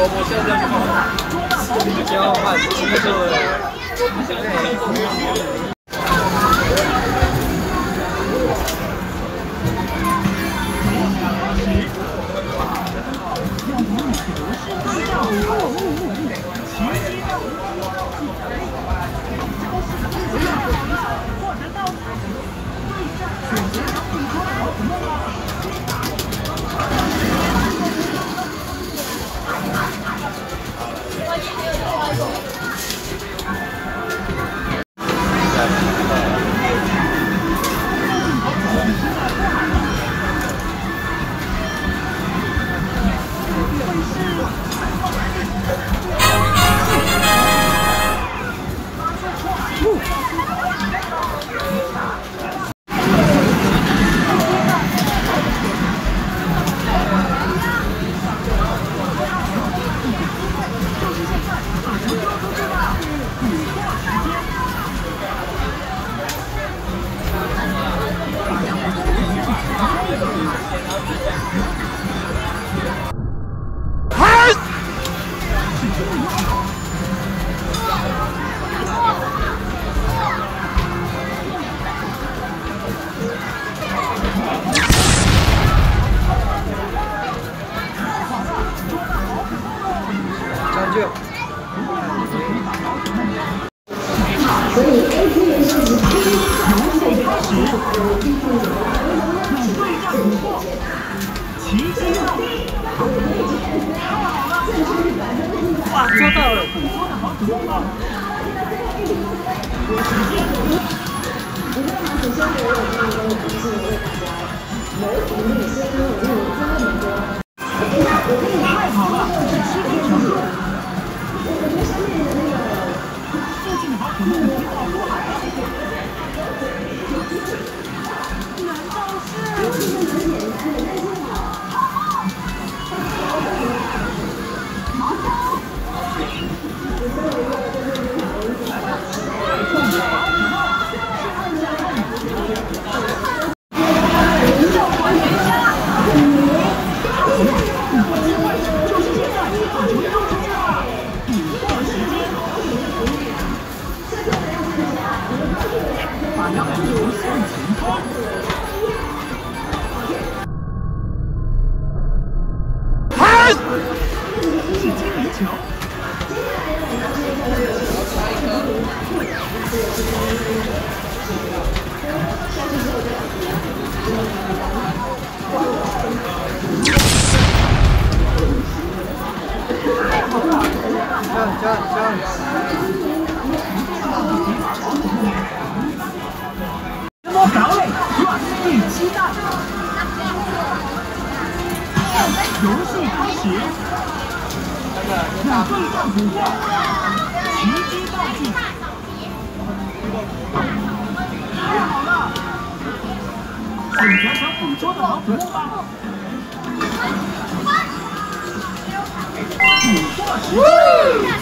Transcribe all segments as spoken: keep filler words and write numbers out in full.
我现在就好。交换机会。 所以 A P 的事情从最开始有进入有对战不破，奇迹到底，太好了！哇，抓到了！捕捉的好主动啊！我时间。不过呢，首先我有这样一个问题是为大家有请那个声音，我就有这么多。我可以太好了，这是七天成果。我我觉得上面的那个。 附近的宝可梦已经跑出海了，难道是？这个很简单的，但是这样这样。直播岗位转第七弹，游戏开始，让对战捕获，奇迹暴击，太好了！选择想捕捉的宝可梦吧。 捕获时间。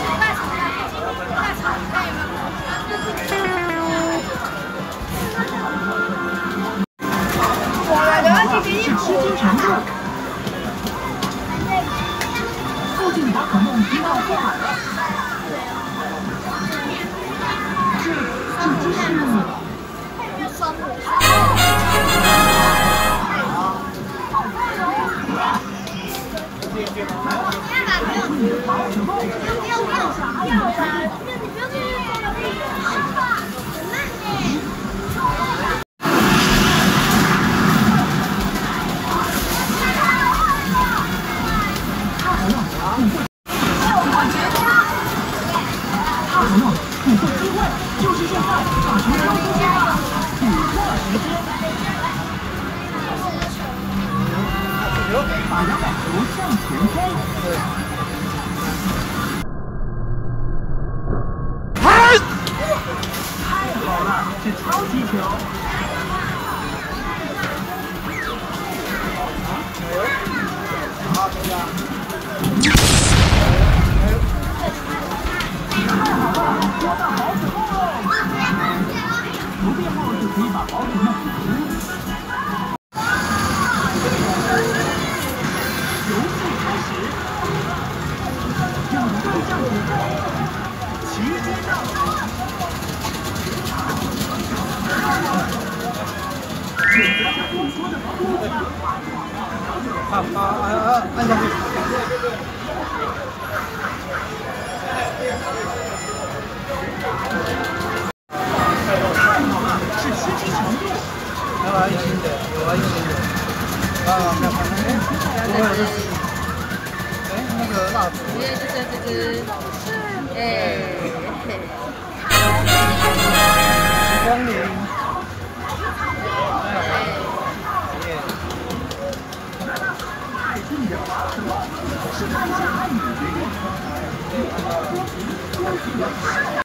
是吃惊程度。附近宝可梦已到过海了。这这只是。宝可梦，要不要啥呀？捕获机会就是现在，大熊猫出现了，捕获时间，把两百球向前冲。太好了，是超级球。好，这样。 太好了，捉到宝可梦了！不变后就可以把宝可梦捕出。游戏开始。 降体重，齐肩上。选择下不说的防护吧。 啊啊啊啊！按下去。 太好了，是吃鸡程度。 来吧，一斤的，有啊，一斤的。啊，没有看到，哎，我有这只。哎，那个蜡烛。 这这这这，哎， 光临。 爱听的滑舌，是按下按钮。